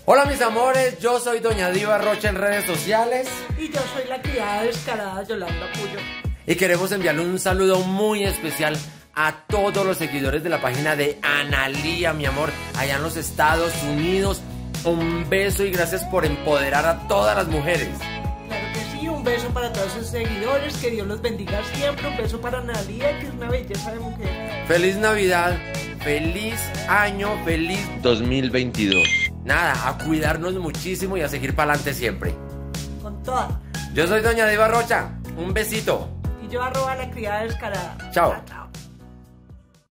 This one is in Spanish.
Hola mis amores, yo soy Doña Diva Rocha en redes sociales. Y yo soy la criada descarada Yolanda Puyo. Y queremos enviarle un saludo muy especial a todos los seguidores de la página de Analía, mi amor, allá en los Estados Unidos. Un beso y gracias por empoderar a todas las mujeres. Claro que sí, un beso para todos sus seguidores, que Dios los bendiga siempre. Un beso para Analía, que es una belleza de mujer. Feliz Navidad, feliz año, feliz 2022. Nada, a cuidarnos muchísimo y a seguir para adelante siempre. Con toda. Yo soy Doña Diva Rocha, un besito. Y yo @ la criada descarada. Chao.